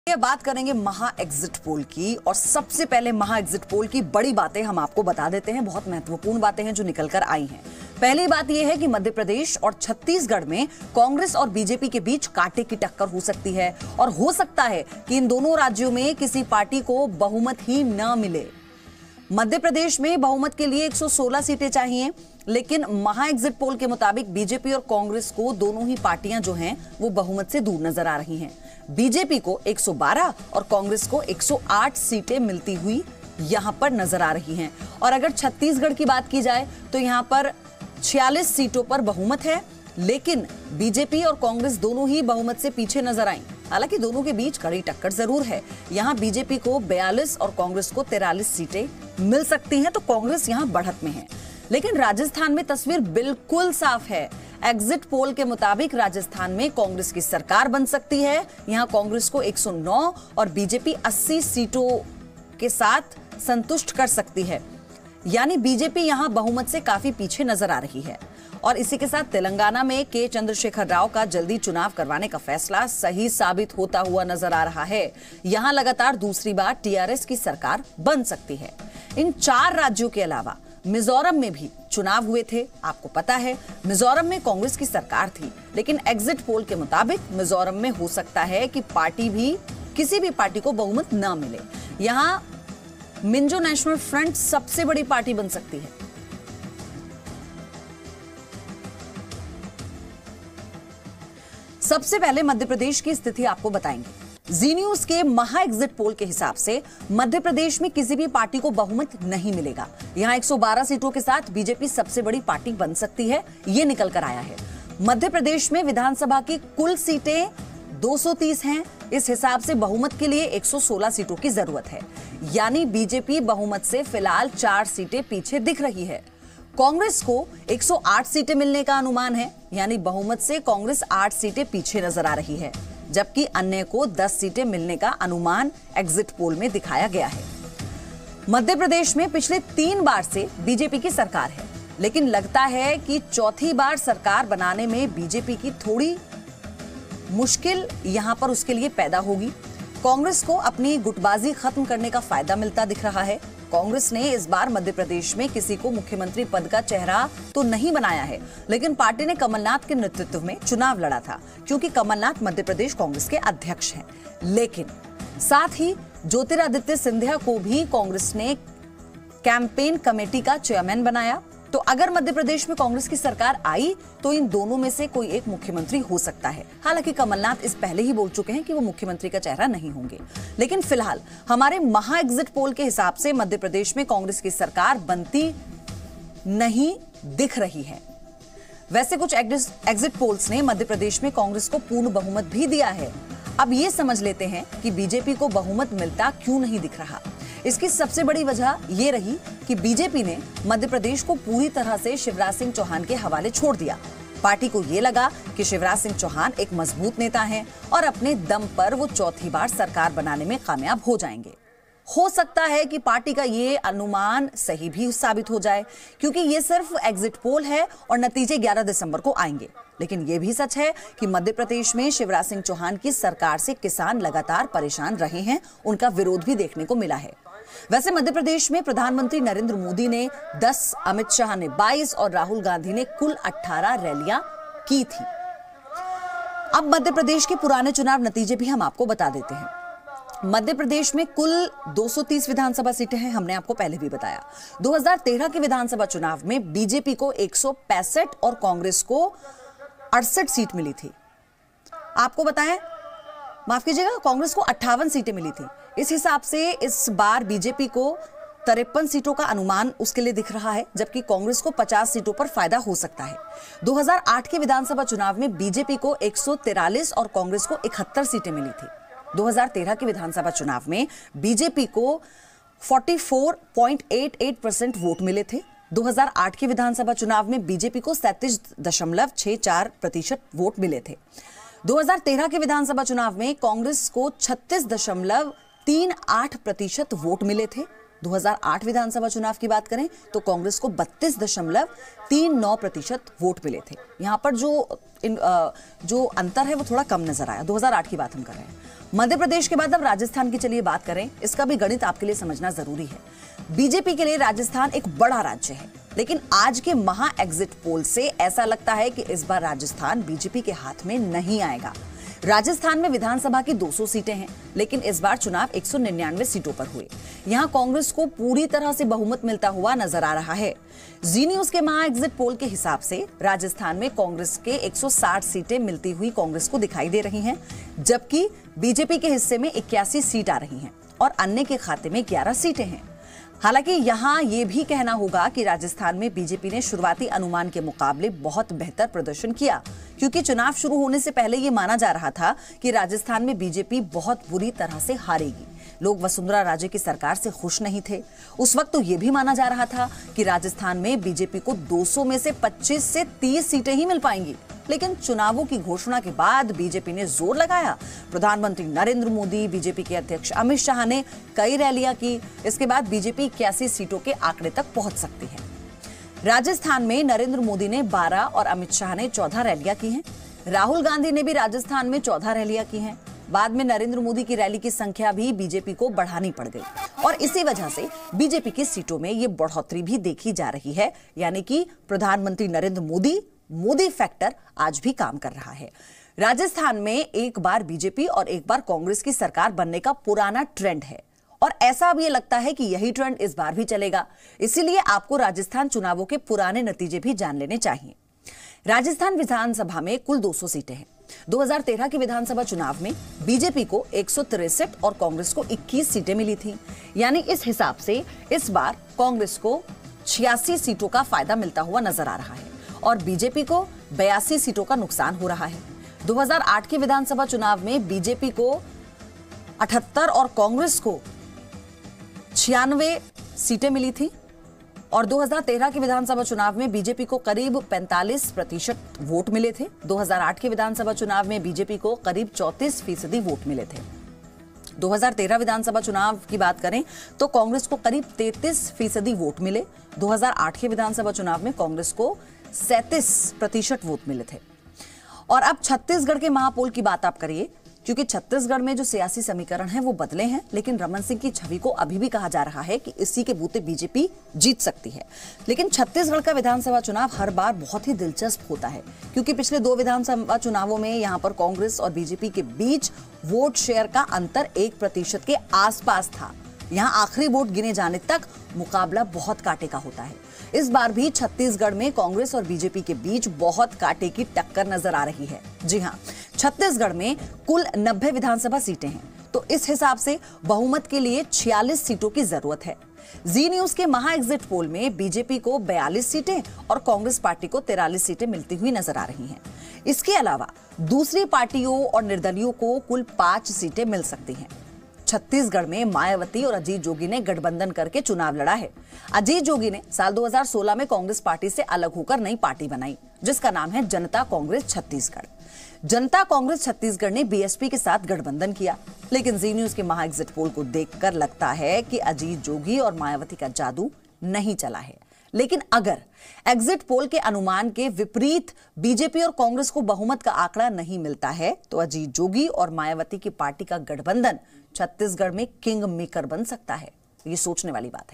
ये बात करेंगे महा एग्जिट पोल की। और सबसे पहले महा एग्जिट पोल की बड़ी बातें हम आपको बता देते हैं, बहुत महत्वपूर्ण बातें हैं जो निकलकर आई हैं। पहली बात यह है कि मध्य प्रदेश और छत्तीसगढ़ में कांग्रेस और बीजेपी के बीच कांटे की टक्कर हो सकती है और हो सकता है कि इन दोनों राज्यों में किसी पार्टी को बहुमत ही न मिले। मध्य प्रदेश में बहुमत के लिए 116 सीटें चाहिए, लेकिन महा एग्जिट पोल के मुताबिक बीजेपी और कांग्रेस को दोनों ही पार्टियां जो हैं वो बहुमत से दूर नजर आ रही हैं। बीजेपी को 112 और कांग्रेस को 108 सीटें मिलती हुई यहां पर नजर आ रही हैं। और अगर छत्तीसगढ़ की बात की जाए तो यहां पर 46 सीटों पर बहुमत है, लेकिन बीजेपी और कांग्रेस दोनों ही बहुमत से पीछे नजर आई। हालांकि दोनों के बीच कड़ी टक्कर जरूर है। यहां बीजेपी को 42 और कांग्रेस को 43 सीटें मिल सकती हैं, तो कांग्रेस यहां बढ़त में है। लेकिन राजस्थान में तस्वीर बिल्कुल साफ है। एग्जिट पोल के मुताबिक राजस्थान में कांग्रेस की सरकार बन सकती है। यहां कांग्रेस को 109 और बीजेपी 80 सीटों के साथ संतुष्ट कर सकती है, यानी बीजेपी यहां बहुमत से काफी पीछे नजर आ रही है। और इसी के साथ तेलंगाना में के चंद्रशेखर राव का जल्दी चुनाव करवाने का फैसला सही साबित होता हुआ नजर आ रहा है। यहां लगातार दूसरी बार टीआरएस की सरकार बन सकती है। इन 4 राज्यों के अलावा मिजोरम में भी चुनाव हुए थे। आपको पता है मिजोरम में कांग्रेस की सरकार थी, लेकिन एग्जिट पोल के मुताबिक मिजोरम में हो सकता है कि किसी भी पार्टी को बहुमत न मिले। यहां मिंजो नेशनल फ्रंट सबसे बड़ी पार्टी बन सकती है। सबसे पहले मध्य प्रदेश की स्थिति आपको बताएंगे। जी न्यूज के महा एग्जिट पोल के हिसाब से मध्य प्रदेश में किसी भी पार्टी को बहुमत नहीं मिलेगा। यहां 112 सीटों के साथ बीजेपी सबसे बड़ी पार्टी बन सकती है, ये निकल कर आया है। मध्य प्रदेश में विधानसभा की कुल सीटें 230 हैं। इस हिसाब से बहुमत के लिए 116 सीटों की जरूरत है, यानी बीजेपी बहुमत से फिलहाल 4 सीटें पीछे दिख रही है। कांग्रेस को 108 सीटें मिलने का अनुमान है, यानी बहुमत से कांग्रेस 8 सीटें पीछे नजर आ रही है, जबकि अन्य को 10 सीटें मिलने का अनुमान एग्जिट पोल में दिखाया गया है। मध्य प्रदेश में पिछले 3 बार से बीजेपी की सरकार है, लेकिन लगता है कि चौथी बार सरकार बनाने में बीजेपी की थोड़ी मुश्किल यहां पर उसके लिए पैदा होगी। कांग्रेस को अपनी गुटबाजी खत्म करने का फायदा मिलता दिख रहा है। कांग्रेस ने इस बार मध्य प्रदेश में किसी को मुख्यमंत्री पद का चेहरा तो नहीं बनाया है, लेकिन पार्टी ने कमलनाथ के नेतृत्व में चुनाव लड़ा था, क्योंकि कमलनाथ मध्य प्रदेश कांग्रेस के अध्यक्ष हैं। लेकिन साथ ही ज्योतिरादित्य सिंधिया को भी कांग्रेस ने कैंपेन कमेटी का चेयरमैन बनाया। तो अगर मध्य प्रदेश में कांग्रेस की सरकार आई तो इन दोनों में से कोई एक मुख्यमंत्री हो सकता है। हालांकि कमलनाथ इस पहले ही बोल चुके हैं कि वो मुख्यमंत्री का चेहरा नहीं होंगे। लेकिन फिलहाल हमारे महा एग्जिट पोल के हिसाब से मध्य प्रदेश में कांग्रेस की सरकार बनती नहीं दिख रही है। वैसे कुछ एग्जिट पोल्स ने मध्य प्रदेश में कांग्रेस को पूर्ण बहुमत भी दिया है। अब ये समझ लेते हैं कि बीजेपी को बहुमत मिलता क्यों नहीं दिख रहा। इसकी सबसे बड़ी वजह ये रही कि बीजेपी ने मध्य प्रदेश को पूरी तरह से शिवराज सिंह चौहान के हवाले छोड़ दिया। पार्टी को ये लगा कि शिवराज सिंह चौहान एक मजबूत नेता हैं और अपने दम पर वो चौथी बार सरकार बनाने में कामयाब हो जाएंगे। हो सकता है कि पार्टी का ये अनुमान सही भी साबित हो जाए, क्योंकि ये सिर्फ एग्जिट पोल है और नतीजे 11 दिसंबर को आएंगे। लेकिन ये भी सच है कि मध्य प्रदेश में शिवराज सिंह चौहान की सरकार से किसान लगातार परेशान रहे हैं, उनका विरोध भी देखने को मिला है। वैसे मध्य प्रदेश में प्रधानमंत्री नरेंद्र मोदी ने 10, अमित शाह ने 22 और राहुल गांधी ने कुल 18 रैलियां की थी। अब मध्य प्रदेश के पुराने चुनाव नतीजे भी हम आपको बता देते हैं। मध्य प्रदेश में कुल 230 विधानसभा सीटें हैं, हमने आपको पहले भी बताया। 2013 के विधानसभा चुनाव में बीजेपी को 165 और कांग्रेस को 68 सीट मिली थी। आपको बताएं, माफ कीजिएगा, कांग्रेस को 58 सीटें मिली थी। इस हिसाब से इस बार बीजेपी को 53 सीटों का अनुमान उसके लिए दिख रहा है, जबकि कांग्रेस को 50 सीटों पर फायदा हो सकता है। 2008 के विधानसभा चुनाव में बीजेपी को 143 और कांग्रेस को 71 सीटें मिली थी। 2013 के विधानसभा चुनाव में बीजेपी को 44.88% वोट मिले थे। 2008 के विधानसभा चुनाव में बीजेपी को 37.64% वोट मिले थे। 2013 के विधानसभा चुनाव में कांग्रेस को 36.38% वोट मिले थे। 2008 विधानसभा चुनाव की बात करें तो कांग्रेस को 32.39% वोट मिले थे। यहां पर जो अंतर है वो थोड़ा कम नजर आया। 2008 की बात हम कर रहे हैं। मध्य प्रदेश के बाद अब राजस्थान की चलिए बात करें। इसका भी गणित आपके लिए समझना जरूरी है। बीजेपी के लिए राजस्थान एक बड़ा राज्य है, लेकिन आज के महा एग्जिट पोल से ऐसा लगता है कि इस बार राजस्थान बीजेपी के हाथ में नहीं आएगा। राजस्थान में विधानसभा की 200 सीटें हैं, लेकिन इस बार चुनाव 199 सीटों पर हुए। यहां कांग्रेस को पूरी तरह से बहुमत मिलता हुआ नजर आ रहा है। जी न्यूज के महा एग्जिट पोल के हिसाब से राजस्थान में कांग्रेस के 160 सीटें मिलती हुई कांग्रेस को दिखाई दे रही हैं, जबकि बीजेपी के हिस्से में 81 सीट आ रही हैं और अन्य के खाते में 11 सीटें हैं। हालांकि यहां यह भी कहना होगा कि राजस्थान में बीजेपी ने शुरुआती अनुमान के मुकाबले बहुत बेहतर प्रदर्शन किया, क्योंकि चुनाव शुरू होने से पहले यह माना जा रहा था कि राजस्थान में बीजेपी बहुत बुरी तरह से हारेगी। लोग वसुंधरा राजे की सरकार से खुश नहीं थे। उस वक्त तो यह भी माना जा रहा था कि राजस्थान में बीजेपी को 200 में से 25 से 30 सीटें ही मिल पाएंगी। लेकिन चुनावों की घोषणा के बाद बीजेपी ने जोर लगाया। प्रधानमंत्री नरेंद्र मोदी, बीजेपी के अध्यक्ष अमित शाह ने कई रैलियां की। इसके बाद बीजेपी 81 सीटों के आंकड़े तक पहुंच सकती है। राजस्थान में नरेंद्र मोदी ने 12 और अमित शाह ने 14 रैलियां की हैं। राहुल गांधी ने भी राजस्थान में 14 रैलियां की हैं। बाद में नरेंद्र मोदी की रैली की संख्या भी बीजेपी को बढ़ानी पड़ गई और इसी वजह से बीजेपी की सीटों में ये बढ़ोतरी भी देखी जा रही है। यानी कि प्रधानमंत्री नरेंद्र मोदी फैक्टर आज भी काम कर रहा है। राजस्थान में एक बार बीजेपी और एक बार कांग्रेस की सरकार बनने का पुराना ट्रेंड है और ऐसा अब ये लगता है कि यही ट्रेंड इस बार भी चलेगा। इसीलिए आपको राजस्थान चुनावों के पुराने नतीजे भी जान लेने चाहिए। राजस्थान विधानसभा में कुल 200 सीटें हैं। 2013 के विधानसभा चुनाव में बीजेपी को 163 और कांग्रेस को 21 सीटें मिली थी। यानी इस हिसाब से इस बार कांग्रेस को 86 सीटों का फायदा मिलता हुआ नजर आ रहा है और बीजेपी को 82 सीटों का नुकसान हो रहा है। 2008 के विधानसभा चुनाव में बीजेपी को 78 और कांग्रेस को 96 सीटें मिली थी और 2013 के विधानसभा चुनाव में बीजेपी को करीब 45% वोट मिले थे। 2008 के विधानसभा चुनाव में बीजेपी को करीब 34% वोट मिले थे। 2013 विधानसभा चुनाव की बात करें तो कांग्रेस को करीब 33% वोट मिले। 2008 के विधानसभा चुनाव में कांग्रेस को 37% वोट मिले थे। और अब छत्तीसगढ़ के महापोल की बात आप करिए, क्योंकि छत्तीसगढ़ में जो सियासी समीकरण है वो बदले हैं, लेकिन रमन सिंह की छवि को अभी भी कहा जा रहा है कि इसी के बूते बीजेपी जीत सकती है। लेकिन छत्तीसगढ़ का विधानसभा चुनाव हर बार बहुत ही दिलचस्प होता है, क्योंकि पिछले 2 विधानसभा चुनावों में यहां पर कांग्रेस और बीजेपी के बीच वोट शेयर का अंतर 1% के आसपास था। यहां आखिरी वोट गिने जाने तक मुकाबला बहुत कांटे का होता है। इस बार भी छत्तीसगढ़ में कांग्रेस और बीजेपी के बीच बहुत कांटे की टक्कर नजर आ रही है। जी हां, छत्तीसगढ़ में कुल 90 विधानसभा सीटें हैं, तो इस हिसाब से बहुमत के लिए 46 सीटों की जरूरत है। जी न्यूज के महा एग्जिट पोल में बीजेपी को 42 सीटें और कांग्रेस पार्टी को 43 सीटें मिलती हुई नजर आ रही हैं। इसके अलावा दूसरी पार्टियों और निर्दलियों को कुल 5 सीटें मिल सकती हैं। छत्तीसगढ़ में मायावती और अजीत जोगी ने गठबंधन करके चुनाव लड़ा है। अजीत जोगी ने साल 2016 में कांग्रेस पार्टी से अलग होकर नई पार्टी बनाई, जिसका नाम है जनता कांग्रेस छत्तीसगढ़। जनता कांग्रेस छत्तीसगढ़ ने बीएसपी के साथ गठबंधन किया, लेकिन जी न्यूज के महा एग्जिट पोल को देखकर लगता है कि अजीत जोगी और मायावती का जादू नहीं चला है। लेकिन अगर एग्जिट पोल के अनुमान के विपरीत बीजेपी और कांग्रेस को बहुमत का आंकड़ा नहीं मिलता है, तो अजीत जोगी और मायावती की पार्टी का गठबंधन छत्तीसगढ़ में किंग मेकर बन सकता है। ये सोचने वाली बात है।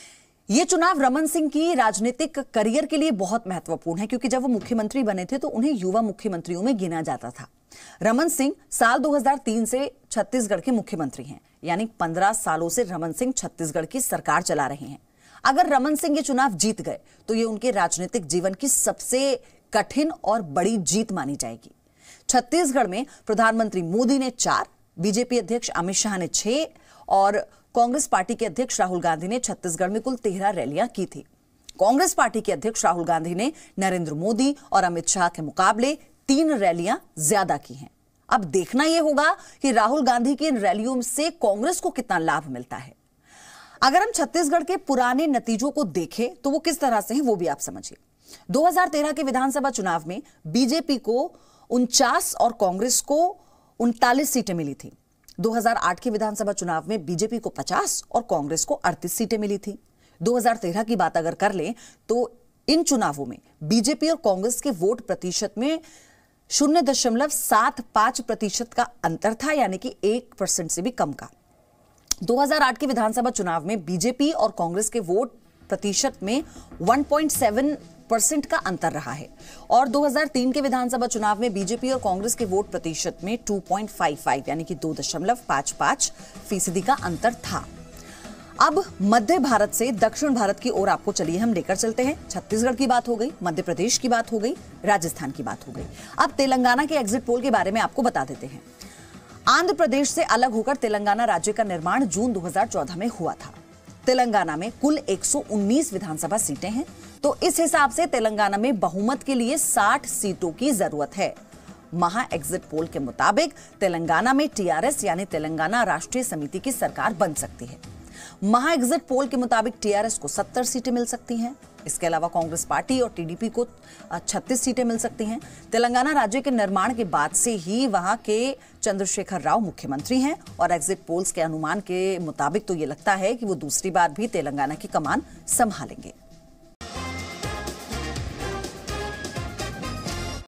ये चुनाव रमन सिंह की राजनीतिक करियर के लिए बहुत महत्वपूर्ण है, क्योंकि जब वो मुख्यमंत्री बने थे तो उन्हें युवा मुख्यमंत्रियों में गिना जाता था। रमन सिंह साल 2003 से छत्तीसगढ़ के मुख्यमंत्री हैं, यानी 15 सालों से रमन सिंह छत्तीसगढ़ की सरकार चला रहे हैं। अगर रमन सिंह ये चुनाव जीत गए तो ये उनके राजनीतिक जीवन की सबसे कठिन और बड़ी जीत मानी जाएगी। छत्तीसगढ़ में प्रधानमंत्री मोदी ने 4, बीजेपी अध्यक्ष अमित शाह ने 6 और कांग्रेस पार्टी के अध्यक्ष राहुल गांधी ने छत्तीसगढ़ में कुल 13 रैलियां की थी। कांग्रेस पार्टी के अध्यक्ष राहुल गांधी ने नरेंद्र मोदी और अमित शाह के मुकाबले 3 रैलियां ज्यादा की हैं। अब देखना यह होगा कि राहुल गांधी की इन रैलियों से कांग्रेस को कितना लाभ मिलता है। अगर हम छत्तीसगढ़ के पुराने नतीजों को देखें तो वो किस तरह से हैं वो भी आप समझिए। 2013 के विधानसभा चुनाव में बीजेपी को 49 और कांग्रेस को 39 सीटें मिली थी। 2008 के विधानसभा चुनाव में बीजेपी को 50 और कांग्रेस को 38 सीटें मिली थी। 2013 की बात अगर कर लें तो इन चुनावों में बीजेपी और कांग्रेस के वोट प्रतिशत में 0.75% का अंतर था, यानी कि 1% से भी कम का। 2008 के विधानसभा चुनाव में बीजेपी और कांग्रेस के वोट प्रतिशत में 1.7% का अंतर रहा है और 2003 के विधानसभा चुनाव में बीजेपी और कांग्रेस के वोट प्रतिशत में 2.55 यानी कि 2.55% का अंतर था। अब मध्य भारत से दक्षिण भारत की ओर आपको चलिए हम लेकर चलते हैं। छत्तीसगढ़ की बात हो गई, मध्य प्रदेश की बात हो गई, राजस्थान की बात हो गई। अब तेलंगाना के एग्जिट पोल के बारे में आपको बता देते हैं। आंध्र प्रदेश से अलग होकर तेलंगाना राज्य का निर्माण जून 2014 में हुआ था। तेलंगाना में कुल 119 विधानसभा सीटें हैं, तो इस हिसाब से तेलंगाना में बहुमत के लिए 60 सीटों की जरूरत है। महा एग्जिट पोल के मुताबिक तेलंगाना में टीआरएस यानी तेलंगाना राष्ट्रीय समिति की सरकार बन सकती है। महा एग्जिट पोल के मुताबिक टीआरएस को 70 सीटें मिल सकती हैं। इसके अलावा कांग्रेस पार्टी और टीडीपी को 36 सीटें मिल सकती हैं। तेलंगाना राज्य के निर्माण के बाद से ही वहां के चंद्रशेखर राव मुख्यमंत्री हैं और एग्जिट पोल्स के अनुमान के मुताबिक तो ये लगता है कि वो दूसरी बार भी तेलंगाना की कमान संभालेंगे।